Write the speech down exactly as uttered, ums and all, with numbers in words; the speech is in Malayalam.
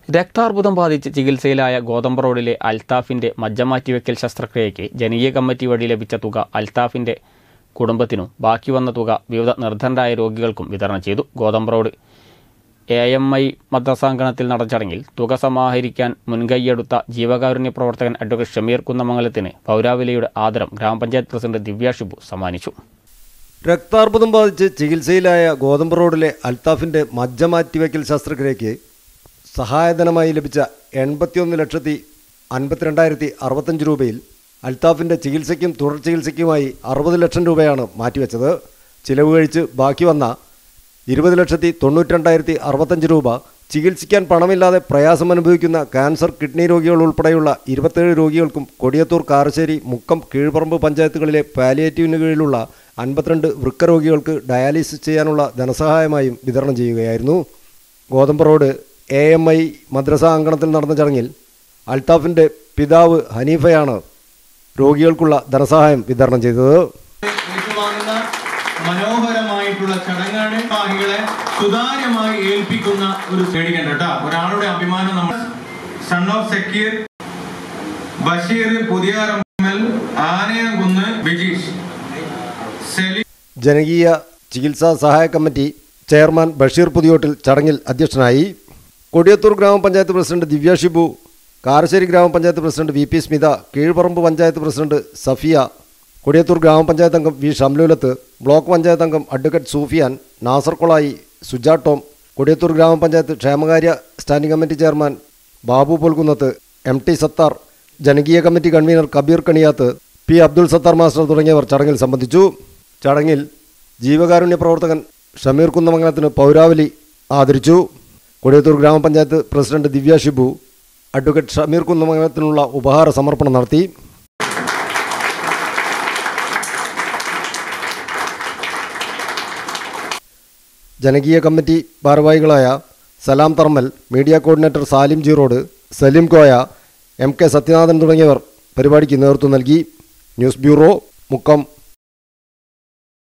രക്താർബുദം ബാധിച്ച് ചികിത്സയിലായ ഗോതമ്പ് റോഡിലെ അൽത്താഫിന്റെ മജ്ജമാറ്റിവെക്കൽ ശസ്ത്രക്രിയയ്ക്ക് ജനകീയ കമ്മിറ്റി വഴി ലഭിച്ച തുക അൽത്താഫിന്റെ കുടുംബത്തിനും ബാക്കി വന്ന തുക വിവിധ നിർധനരായ രോഗികൾക്കും വിതരണം ചെയ്തു. Gothambu road A M I മദ്രസാങ്കണത്തിൽ നടന്ന ചടങ്ങിൽ തുക സമാഹരിക്കാൻ മുൻകൈയെടുത്ത ജീവകാരുണ്യ പ്രവർത്തകൻ അഡ്വക്കേറ്റ് ഷമീർ കുന്നമംഗലത്തിന് പൗരാവലിയുടെ ആദരം ഗ്രാമപഞ്ചായത്ത് പ്രസിഡന്റ് ദിവ്യ ഷിബു സമ്മാനിച്ചു. രക്താർബുദം ബാധിച്ച് ചികിത്സയിലായ ഗോതമ്പ് റോഡിലെ അൽത്താഫിന്റെ മജ്ജമാറ്റിവെക്കൽ ശസ്ത്രക്രിയയ്ക്ക് സഹായധനമായി ലഭിച്ച എൺപത്തിയൊന്ന് ലക്ഷത്തി അൻപത്തിരണ്ടായിരത്തി അറുപത്തഞ്ച് രൂപയിൽ അൽത്താഫിൻ്റെ ചികിത്സയ്ക്കും തുടർ ചികിത്സയ്ക്കുമായി അറുപത് ലക്ഷം രൂപയാണ് മാറ്റിവെച്ചത്. ചിലവ് കഴിച്ച് ബാക്കി വന്ന ഇരുപത് ലക്ഷത്തി തൊണ്ണൂറ്റി രണ്ടായിരത്തി അറുപത്തഞ്ച് രൂപ ചികിത്സിക്കാൻ പണമില്ലാതെ പ്രയാസം അനുഭവിക്കുന്ന ക്യാൻസർ, കിഡ്നി രോഗികൾ ഉൾപ്പെടെയുള്ള ഇരുപത്തേഴ് രോഗികൾക്കും കൊടിയത്തൂർ, കാരശ്ശേരി, മുക്കം, കീഴ്പറമ്പ് പഞ്ചായത്തുകളിലെ പാലിയേറ്റീവിന് കീഴിലുള്ള അൻപത്തിരണ്ട് വൃക്ക രോഗികൾക്ക് ഡയാലിസിസ് ചെയ്യാനുള്ള ധനസഹായമായും വിതരണം ചെയ്യുകയായിരുന്നു. Gothambu road A M I മദ്രസ അങ്കണത്തിൽ നടന്ന ചടങ്ങിൽ അൽത്താഫിൻ്റെ പിതാവ് ഹനീഫയാണ് രോഗികൾക്കുള്ള ധനസഹായം വിതരണം ചെയ്തത്. മനോഹരമായിട്ടുള്ള ചടങ്ങാണ്. ഭാഗികളെ സുതാര്യമായി ഏൽപ്പിക്കുന്ന ഒരു പേടിക്കണ്ട കേട്ടോ. ഒരാളുടെ അഭിമാനം നമ്മൾ സൺ ഓഫ് സക്കീർ, ബഷീർ, പുതിയാറമ്മൽ, ആനയംകുന്ന്, ബിജീഷ്, സെലി. ജനകീയ ചികിത്സാ സഹായ കമ്മിറ്റി ചെയർമാൻ ബഷീർ പുതിയോട്ടിൽ ചടങ്ങിൽ അധ്യക്ഷനായി. കൊടിയത്തൂർ ഗ്രാമപഞ്ചായത്ത് പ്രസിഡന്റ് ദിവ്യ ഷിബു, കാരശ്ശേരി ഗ്രാമപഞ്ചായത്ത് president V P Smitha, Keezhparamba panchayat president Safiya, Kodiyathur ഗ്രാമപഞ്ചായത്ത് അംഗം വി ഷംലുലത്ത്, ബ്ലോക്ക് പഞ്ചായത്ത് അംഗം അഡ്വക്കേറ്റ് സൂഫിയാൻ, നാസർ കൊളായി, സുജാട്ടോം, കൊടിയത്തൂർ ഗ്രാമപഞ്ചായത്ത് ക്ഷേമകാര്യ standing committee chairman Babu Polkunnath, M T Sathar, ജനകീയ committee convener Kabeer Kaniyath, P Abdul Sathar master തുടങ്ങിയവർ ചടങ്ങിൽ സംബന്ധിച്ചു. ചടങ്ങിൽ ജീവകാരുണ്യ പ്രവർത്തകൻ ഷമീർ കുന്നമംഗലത്തിന് പൗരാവലി ആദരിച്ചു. കൊടിയത്തൂർ ഗ്രാമപഞ്ചായത്ത് പ്രസിഡന്റ് ദിവ്യ ഷിബു അഡ്വക്കേറ്റ് ഷമീർ കുന്നമംഗലത്തിനുള്ള ഉപഹാര സമർപ്പണം നടത്തി. ജനകീയ കമ്മിറ്റി ഭാരവാഹികളായ Salam Tharmal, media coordinator Salim Jeerod, Salim Koya, M K Sathyanathan തുടങ്ങിയവർ പരിപാടിക്ക് നേതൃത്വം നൽകി. News bureau, Mukkam.